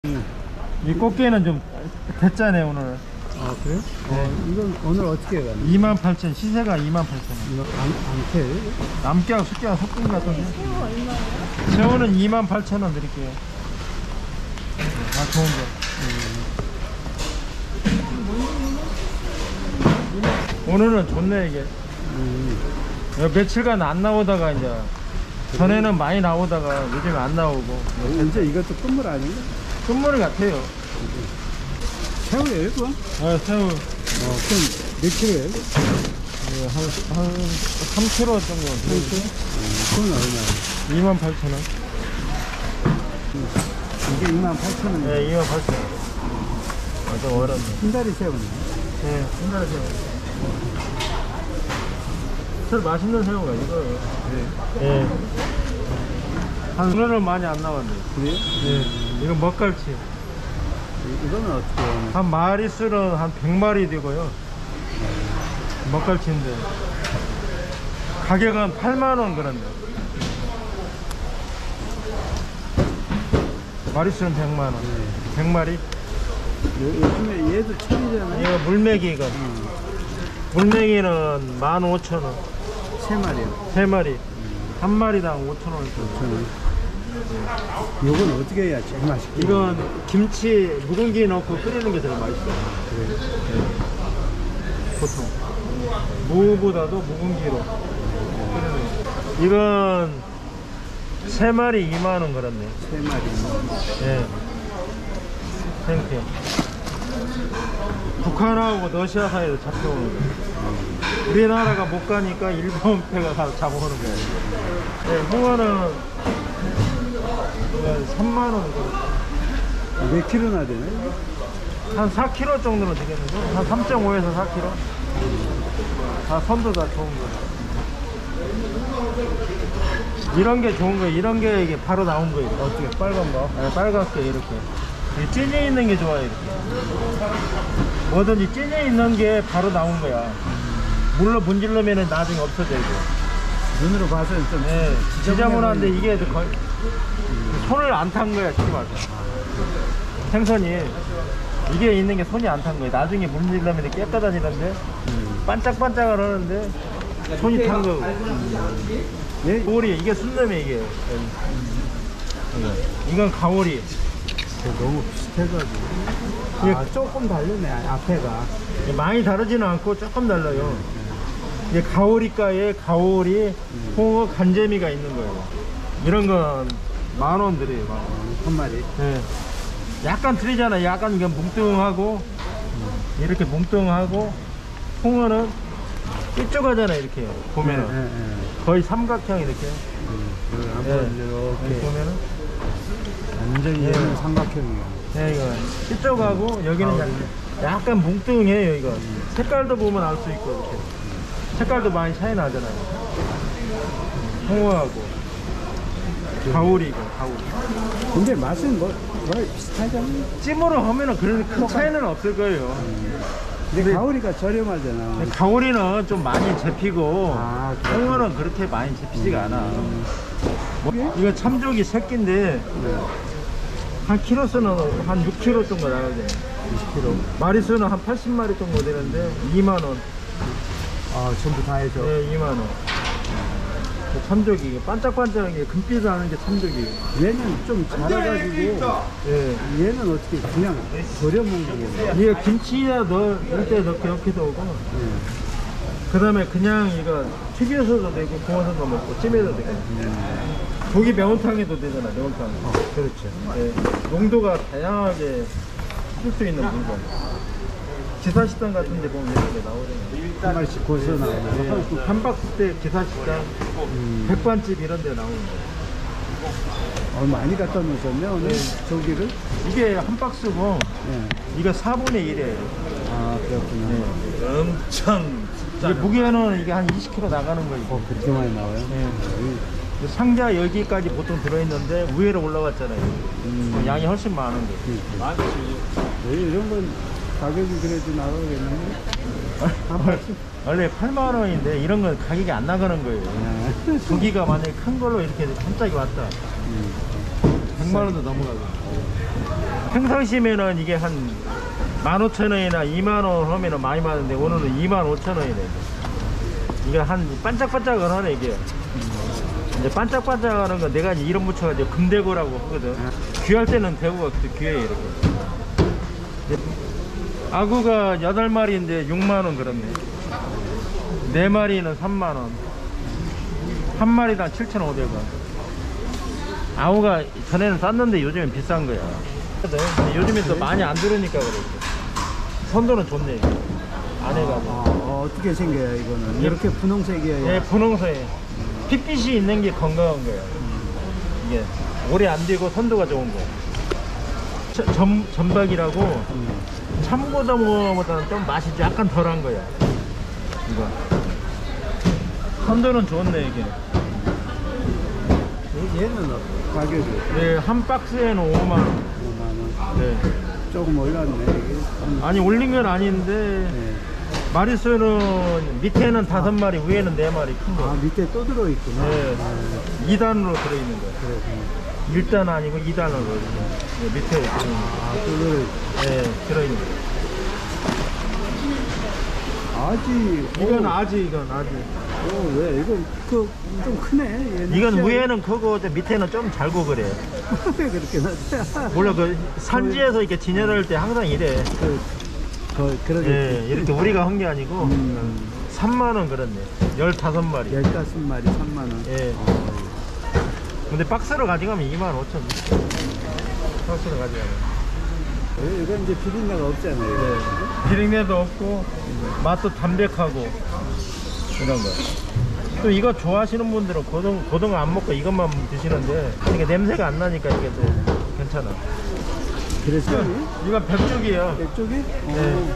이 꽃게는 좀 됐잖아요 오늘. 아 그래? 이건 오늘 어떻게 해요? 28,000 시세가 28,000원. 이거 안캐? 남깨하고 숙깨하고 섞은 것 같은데. 새우는 28,000원 드릴게요. 아 좋은 거. 오늘은 좋네 이게. 며칠간 안 나오다가 이제 전에는 많이 나오다가 요즘에 안 나오고. 이제 이것도 끝물 아닌가? 끝물 같아요. 새우예요 이거? 아 새우. 그럼 몇 킬로예요? 한 3kg 정도. 그건 얼마예요? 28,000원. 이게 28,000원. 네, 28,000원. 좀 어렵네. 흰다리 새우네. 네, 흰다리 새우. 제일 맛있는 새우가 이거예요. 네. 오늘은 많이 안 나왔네. 그래요? 네. 이건 먹갈치. 이거는 어떻게 해요? 한 마리수는 한 100마리 되고요. 먹갈치인데. 가격은 8만원 그런데. 마리수는 100만원. 100마리? 요즘에 얘도 철이잖아요. 이거 물메기가. 물메기는 15,000원. 3마리요. 3마리. 한 마리당 5,000원. 요건 어떻게 해야 제일 맛있게? 이건 김치 묵은기 넣고 끓이는 게 제일 맛있어요. 그래요? 네. 보통 무보다도 묵은기로 끓이는 거. 이건 3마리 2만원 그렇네. 3마리. 예. 생태. 북한하고 러시아 사이에서 잡혀오는 거. 우리나라가 못 가니까 일본 배가 가서 잡아오는 거예요. 네, 홍어는 3만원. 몇 킬로나 되나요? 한 4kg 정도는 되겠는데? 한 3.5에서 4kg? 다 선도 다 좋은 거. 이런 게 좋은 거예요. 이런 게 이게 바로 나온 거예요. 어떻게 빨간 거? 네, 빨갛게 이렇게. 찐이 있는 게 좋아요. 이렇게. 뭐든지 찐이 있는 게 바로 나온 거야. 물로 문질르면 나중에 없어져 이거. 눈으로 봐서 좀 네, 지저분한데 이게 거의 손을 안 탄 거야, 쉽게 말해서. 생선이 이게 있는 게 손이 안 탄 거예요. 나중에 문질르면 깨끗하지는데 반짝반짝을 하는데 손이 탄 거고. 예? 가오리 이게 순놈이 이게. 이건 가오리. 너무 비슷해가지고. 아, 조금 다르네, 앞에가. 많이 다르지는 않고 조금 달라요. 이게 가오리가에 가오리, 홍어, 간재미가 있는 거예요. 이런 건 10,000원 드려요. 10,000원. 한 마리. 네. 약간 틀리잖아요. 약간 이게 뭉뚱하고 이렇게 뭉뚱하고 홍어는 삐쭉하잖아요. 이렇게 보면은 거의 삼각형 이렇게. 한번 이렇게 보면은 완전히 얘는 삼각형이야. 네, 이거 삐쭉하고 여기는 약간 뭉뚱해요. 이거 색깔도 보면 알 수 있고 이렇게. 색깔도 많이 차이 나잖아요. 홍어하고 가오리고 가오리. 근데 맛은 뭐 비슷하잖아요. 찜으로 하면은 그런 큰 차이는 없을 거예요. 근데 가오리가 저렴하잖아. 가오리는 좀 많이 잡히고 아, 그렇구나. 홍어는 그렇게 많이 잡히지가 않아. 뭐, 이거 참조기 새끼인데 한 키로수는 한 6kg 정도 나가거든요. 20kg. 마리수는 한 80마리 정도 되는데 2만원. 아, 전부 다 해서. 네, 2만원. 참조기 반짝반짝하게 금빛 나는 게 참조기. 얘는 좀 자라가지고. 예. 얘는 어떻게 그냥 버려 먹는 거야? 이거 김치에 넣을 때 넣고 이렇게도 오고 그 다음에 그냥 이거 튀겨서도 되고 구워서도 먹고 찜해도 되고 고기 매운탕에도 되잖아. 매운탕. 그렇죠. 예. 용도가 다양하게 쓸 수 있는 물건. 기사식당 같은 데 보면 이렇게 나오잖아요. 한 마리씩 고서 나오네. 예. 한박스테 기사식당 백반집 이런 데 나오는 거예요. 많이 갖다 놓으셨네, 오늘 조기를? 이게 한 박스고 네. 이거 4분의 1이에요. 아, 그렇구나. 엄청 이게 무게는 이게 한 20kg 나가는 거예요. 그렇게 많이 나와요? 네. 상자 여기까지 보통 들어있는데 위로 올라갔잖아요. 양이 훨씬 많은 거예요. 이런 건 가격이 그래도 나가겠네. 원래 8만 원인데 이런 건 가격이 안 나가는 거예요. 고기가 만약에 큰 걸로 이렇게 갑자기 왔다. 100만 원도 넘어가고. 평상시면은 이게 한 15,000원이나 2만원 하면은 많이 받는데 오늘은 25,000원이네. 이게 한 반짝반짝은 하네 이게. 이제 반짝반짝하는 거 내가 이제 이름 붙여가지고 금대구라고 하거든. 귀할 때는 대구가 귀해 이렇게. 아구가 8마리인데 6만원 그렇네. 4마리는 3만원. 한 마리당 7,500원. 아구가 전에는 쌌는데 요즘엔 비싼 거야. 근데 요즘엔 또 많이 안 들으니까 그래. 선도는 좋네. 안에가. 어떻게 생겨요 이거는? 이렇게 분홍색이에요? 예, 분홍색. 핏빛이 있는 게 건강한 거야. 이게 오래 안 되고 선도가 좋은 거. 전박이라고 참고등어보다는 좀 맛이 약간 덜한 거야. 이거. 선도는 좋네 이게. 얘는 가격이? 네, 한 박스에는 5만 원. 5만원. 네. 조금 올랐네 이게. 아니 올린 건 아닌데 네. 마리수는 밑에는 5마리, 위에는 4마리 큰 거. 아 밑에 또 들어있구나. 네. 2단으로 들어있는 거야. 그래. 1단 아니고 2단으로 네, 밑에 들어있는 거. 또 들어있. 네, 들어있는 거. 아지. 이건 아지, 이건 아지. 왜 이건 좀 크네. 얘는 이건 진짜. 위에는 크고 밑에는 좀 잘고 그래. 왜 그렇게 나지? 몰라 그 산지에서 이렇게 진열할 때 항상 이래. 그러게. 예, 이렇게 우리가 한 게 아니고 3만 원 그렇네. 15마리. 15마리 3만원. 예. 근데 박스로 가져가면 25,000원. 박스로 가져가면. 이건 이제 비린내가 없잖아요. 네. 비린내도 없고 맛도 담백하고 이런 거. 또 이거 좋아하시는 분들은 고등어 안 먹고 이것만 드시는데 이게 냄새가 안 나니까 이게 또 괜찮아. 그래서 이건 백조기예요. 백쪽이? 네.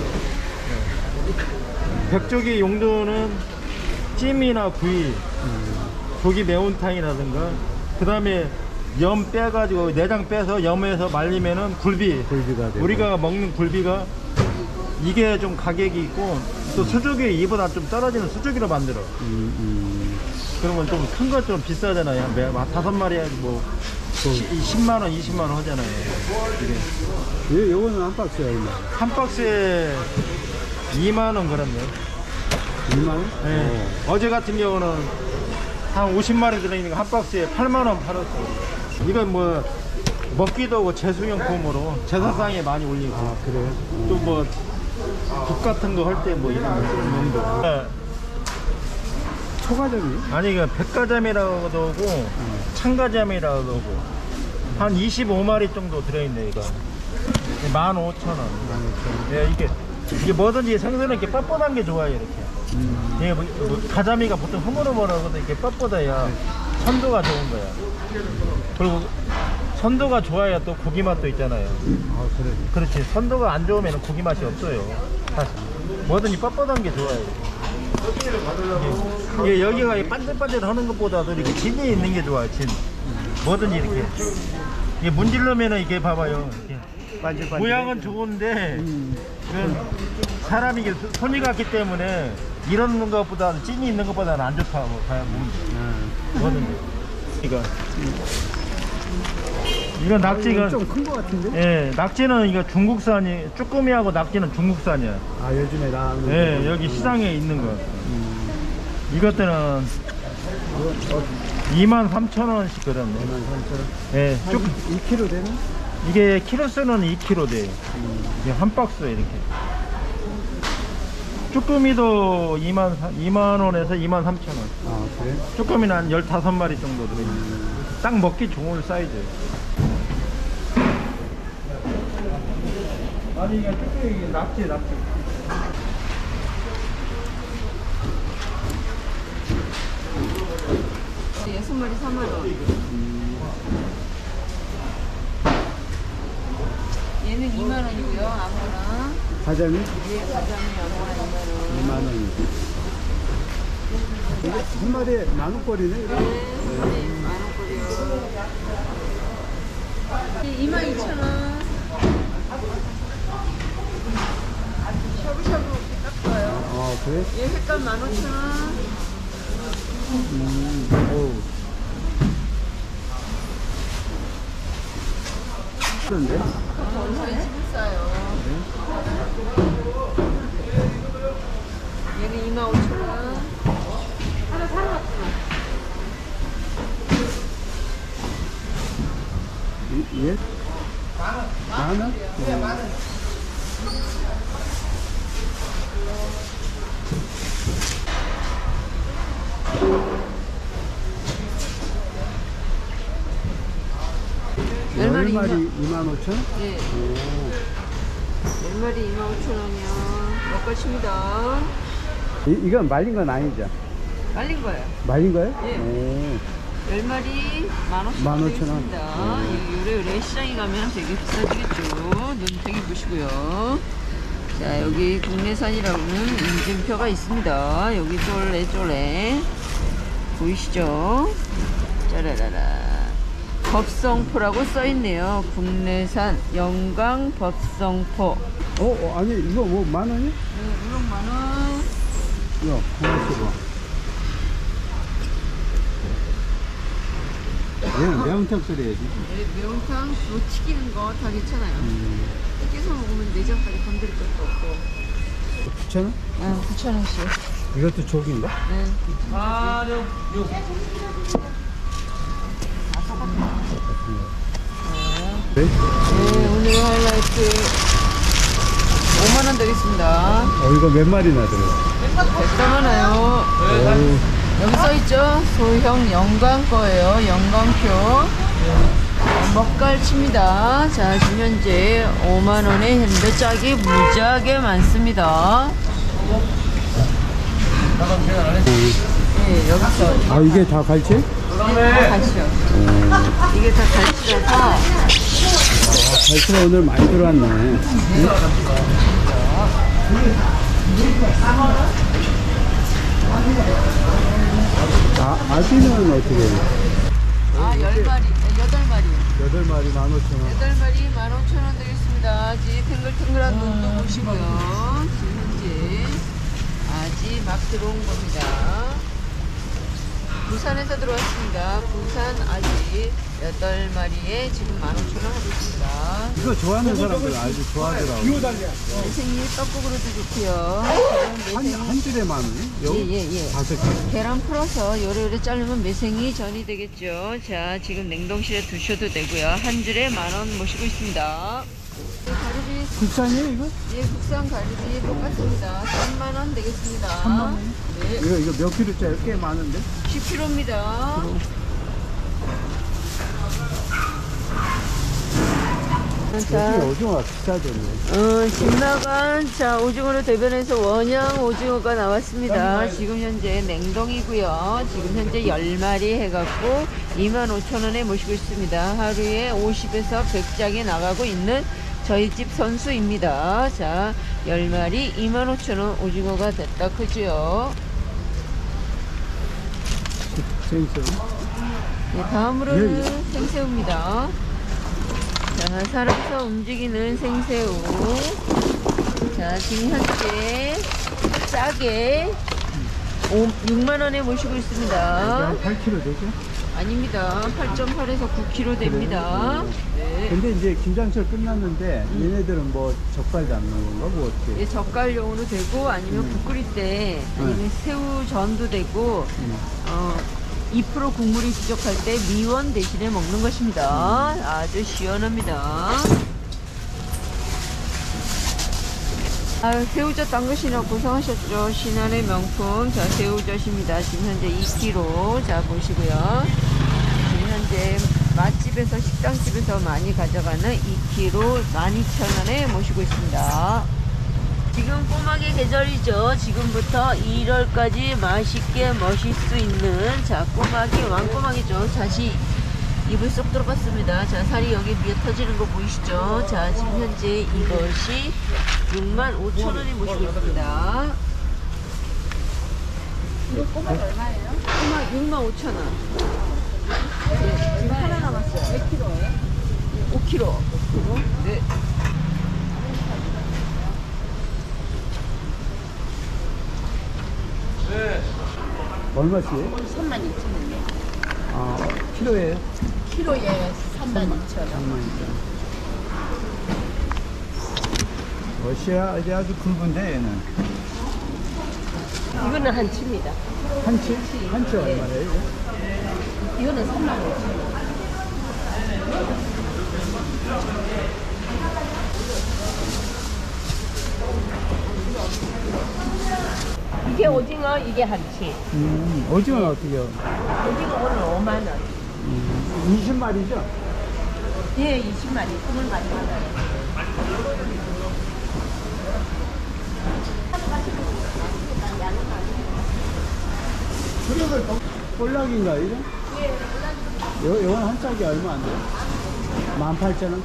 백조기 용도는 찜이나 구이, 조기 매운탕이라든가, 그 다음에 염 빼가지고 내장 빼서 염에서 말리면은 굴비가 되고. 우리가 먹는 굴비가 이게 좀 가격이 있고 또 수조기 이보다 좀 떨어지는 수조기로 만들어. 그러면 좀 큰 거 좀 비싸잖아요. 한 5마리에 뭐 10만 원, 20만 원 하잖아요. 이게. 요거는 한 박스에 얼마? 한 박스에 2만 원 그렇네. 2만 원? 네. 어제 같은 경우는 한 50마리 들어있는 거 한 박스에 8만 원 팔았어. 이건 뭐 먹기도 하고 제수용품으로 제사상에 많이 올리고. 아 그래요? 또 뭐 국 같은 거 할 때 뭐 이런 용도. 네. 초가점이? 아니 이거 백가자미라고도 하고 참가자미라고도 하고 한 25마리 정도 들어있네 이거. 15,000원. 예, 이게 뭐든지 생선은 이렇게 뻣뻣한 게 좋아요 이렇게. 이게 뭐 가자미가 보통 흐물흐물하거든. 이렇게 뻣뻣해야 선도가 좋은 거야. 그리고 선도가 좋아야 또 고기 맛도 있잖아요. 아 그래. 그렇지. 선도가 안 좋으면 고기 맛이 없어요. 사실 뭐든지 뻣뻣한 게 좋아요. 이게 여기가 반들반들 하는 것보다도 이렇게 진이 있는 게 좋아요. 진. 뭐든지 이렇게. 이게 문질러면은 이게 봐봐요. 이렇게. 반질반질. 모양은 좋은데 사람이 이게 손이 갔기 때문에 이런 것보다는 찐이 있는 것보다는 안 좋다고 봐요. 뭐든지. 이건 낙지가 좀 큰 거 같은데? 예, 낙지는 이거 중국산이 쭈꾸미하고 낙지는 중국산이야. 아 요즘에 나오는. 예, 여기 시장에 있는 거. 이것들은 23,000원씩 그렇네. 23,000원. 예, 한 2kg 되나? 이게 키로수는 2kg 돼. 이게 한 박스에 이렇게. 쭈꾸미도 2만 원에서 23,000원. 아 그래? 쭈꾸미는 한 15마리 정도 들어있는. 딱 먹기 좋은 사이즈. 아니 이게 쭈꾸미 낙지. 6마리 3만원. 얘는 2만원이고요, 아무거나. 가자미? 예, 가자미 아무거나 2만 원. 이게 한 마리에 10,000원꼴이네? 네, 만원꼴이요. 22,000원. 샤브샤브 딱 좋아요. 아 그래? 얘 횟감 15,000원. 오. 그런데 저희 집을 싸요. 얘는 25,000원. 하나 사러 왔구나. 얘? 만 원? 네, 만 원. 열 마리 25,000원? 예. 10마리 25,000원이요. 먹것입니다. 이건 말린 건 아니죠? 말린 거예요. 말린 거예요? 예. 오. 10마리 15,000원 15,000원. 되겠습니다. 요래 시장에 가면 되게 비싸지겠죠. 눈 되게 보시고요. 자, 여기 국내산이라고는 인증표가 있습니다. 여기 쫄래 보이시죠? 짜라라라. 법성포라고 써있네요. 국내산 영광 법성포. 아니 이거 뭐 만 원이야? 네, 우럭 만원. 이거 하나씩 봐. 얘는 매운탕 끓여야지. 네, 매운탕 뭐 튀기는 거 다 괜찮아요. 튀겨서 먹으면 내장까지 건드릴 것도 없고. 9,000원? 9,000원씩. 이것도 조기인가? 네. 네? 네, 오늘의 하이라이트 5만원 되겠습니다. 이거 몇 마리나 들어? 100원 하나요. 여기 써있죠? 소형 영광 거예요. 영광표. 먹갈치입니다. 자, 지금 현재 5만원에 현대 짝이 무지하게 많습니다. 네, 여기서. 이게 다 갈치? 네, 다 갈치요. 이게 다 갈치라서. 갈치가 오늘 많이 들어왔네. 아기는 어떻게 해요? 10마리, 8마리. 8마리 15,000원. 8마리 15,000원 되겠습니다. 아직 탱글탱글한 눈도 보시고요. 지금 현재 아직 막 들어온 겁니다. 부산에서 들어왔습니다. 부산 아직 8마리에 지금 15,000원 하고 있습니다. 이거 좋아하는 사람들 아주 좋아하더라고. 매생이 떡국으로도 좋고요. 한 줄에 만 원이? 예. 5개. 계란 풀어서 요래요래 자르면 매생이 전이 되겠죠. 자, 지금 냉동실에 두셔도 되고요. 한 줄에 10,000원 모시고 있습니다. 가리비. 국산이에요 이거? 예, 국산 가리비 똑같습니다. 3만원 되겠습니다. 3만원? 네. 이거 몇 킬로짜리 꽤 많은데? 10kg입니다. 자, 오징어가 비싸졌네. 집 나간 자 오징어로 대변해서 원양 오징어가 나왔습니다. 지금 현재 냉동이고요. 지금 현재 10마리 해갖고 25,000원에 모시고 있습니다. 하루에 50에서 100장이 나가고 있는 저희 집 선수입니다. 자, 10마리 25,000원 오징어가 됐다 크죠. 생선. 네, 다음으로는 생새우입니다. 자, 살아서 움직이는 생새우. 자, 지금 현재 싸게 6만원에 모시고 있습니다. 8kg 되죠? 아닙니다. 8.8에서 9kg 됩니다. 네. 근데 이제 김장철 끝났는데 얘네들은 뭐 젓갈 잡는 건가 뭐 어떻게? 예, 젓갈용으로 되고 아니면 국 끓일 때 아니면 새우전도 되고 2% 국물이 부족할 때 미원 대신에 먹는 것입니다. 아주 시원합니다. 새우젓 담그시라고 고생하셨죠. 신안의 명품. 자, 새우젓입니다. 지금 현재 2kg. 자, 보시고요. 지금 현재 맛집에서 식당집에서 많이 가져가는 2kg 12,000원에 모시고 있습니다. 지금 꼬막의 계절이죠. 지금부터 1월까지 맛있게 먹을 수 있는 자, 꼬막이 왕꼬막이죠. 다시 입을 쏙 들어갔습니다. 자, 살이 여기 위에 터지는 거 보이시죠? 자, 지금 현재 이것이 65,000원에 모시고 있습니다. 이거 꼬막 얼마예요? 꼬막 65,000원. 네, 지금 하나 남았어요. 몇 킬로예요? 5kg. 5kg? 네. 얼마씩이에요? 32,000원이요. 아, 키로예요? 키로에 32,000원. 32,000원. 32,000원. 32,000원. 멋이야. 이제 아주 굵은데, 얘는. 이거는 한치입니다. 한치? 한치 얼마래요, 이거? 이거는 3만 5천 원. 이게 오징어, 이게 한치. 오징어는 어떻게 해요? 오징어 오늘 5만 원. 20마리죠? 예, 20마리, 20마리 받아요. 볼락인가, 이거? 예, 요건 한 짝이 얼마 안 돼요? 18,000원?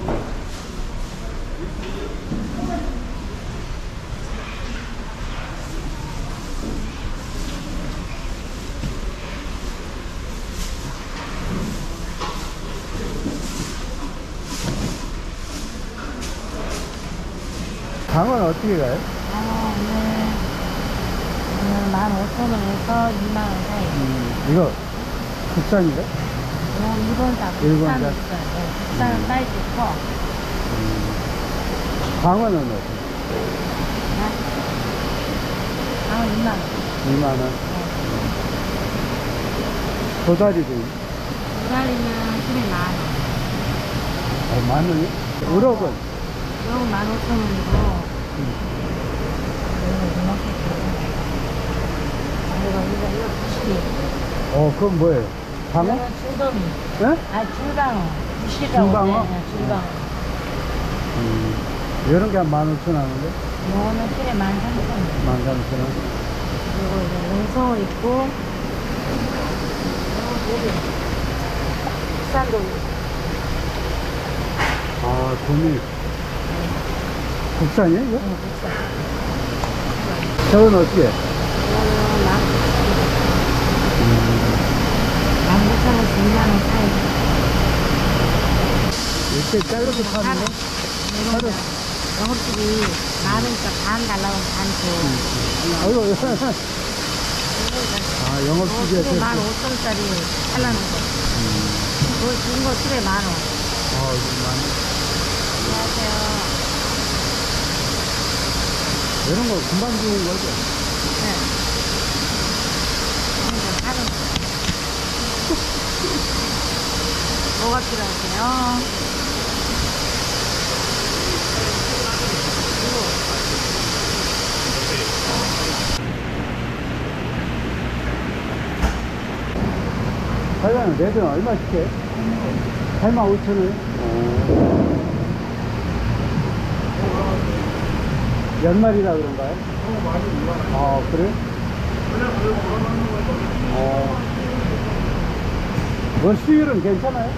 강은 어떻게 가요? 오늘 15,000원에서 2만원 사이. 이거 국산인가? 일본산, 일본산. 국산 있어요. 네, 국산은 사이즈 커. 광어는 어떻게? 아, 2만원. 2만원. 도다리도 도다리는 키로에 만원. 만원이? 우럭은? 이거 15,000원이고. 이거 부시리. 그건 뭐예요? 방어? 이거는 줄돔이. 네? 아, 줄방어. 부시리라고. 줄방어? 네, 줄방어. 이런 게 한 15,000원 하는데? 이거는 키로에 13,000원. 13,000원. 그리고 이제 능성어 있고. 국산돔. 아, 돈이. 국산이에요, 이거? 네, 국산. 저건 어떻게? 이거는 19,000원, 2만원 사이. 이렇게 잘라서 파는 거? 이거는 영업집이 많으니까 반 달라고 반 줘. 아이고, 아, 영업시기에 15,000원짜리 하려는 거. 그거 죽은 거 키로에 만원. 안녕하세요. 이런 거 금방 주는 거죠? 네. 이거 하는 거. 뭐가 필요하세요? 사장님, 내들은 얼마씩 해? 85,000원? 연말이라 그런가요? 아, 그래? 뭐 수율은 괜찮아요?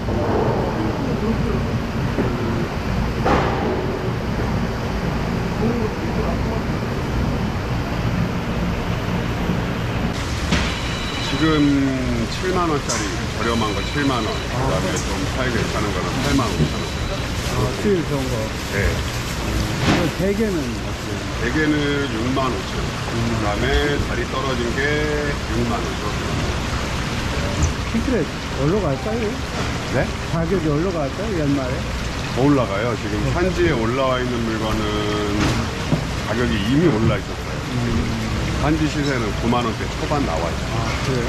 지금 7만원짜리 저렴한 거 7만원, 그 다음에 좀 사이 괜찮은 거는 85,000원. 수율 좋은 거. 네. 대게는 어때요? 대게는 65,000원. 그 다음에 다리 떨어진 게 6만원. 피클에 올라갈까요? 네? 가격이 올라갈까요? 연말에? 더 올라가요. 지금 산지에 올라와 있는 물건은 가격이 이미 올라 있었어요. 산지 시세는 9만원대 초반 나와 있어요. 아, 그래요?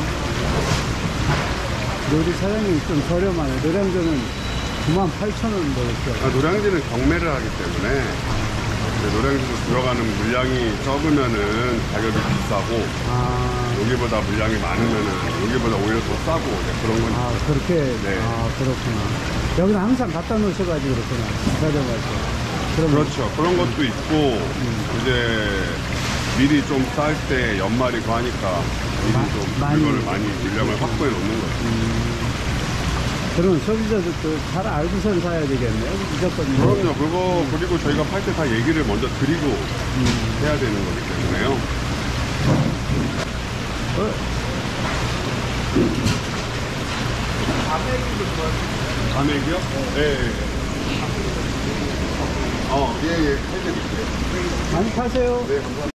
우리 사장님이 좀 저렴하네. 노량전은 98,000원 먹었죠. 노량진은 경매를 하기 때문에 노량진으로 들어가는 물량이 적으면은 가격이 비싸고 여기보다 물량이 많으면은 여기보다 오히려 더 싸고 그런 건 아, 있어요. 그렇게? 네. 아, 그렇구나. 여기는 항상 갖다 놓으셔가지고 그렇구나. 저렴하죠. 그렇죠. 그런 것도 있고 이제 미리 좀 쌀 때 연말이고 하니까 미리 좀 많이. 물건을 많이 물량을 확보해 놓는 거죠. 그러면 소비자들도 잘 알고선 사야 되겠네요. 무조건. 그럼요. 그거 그리고 저희가 팔 때 다 얘기를 먼저 드리고 해야 되는 거기 때문에요. 감액이요? 네. 예, 해드릴게요. 많이 파세요. 네, 감사합니다.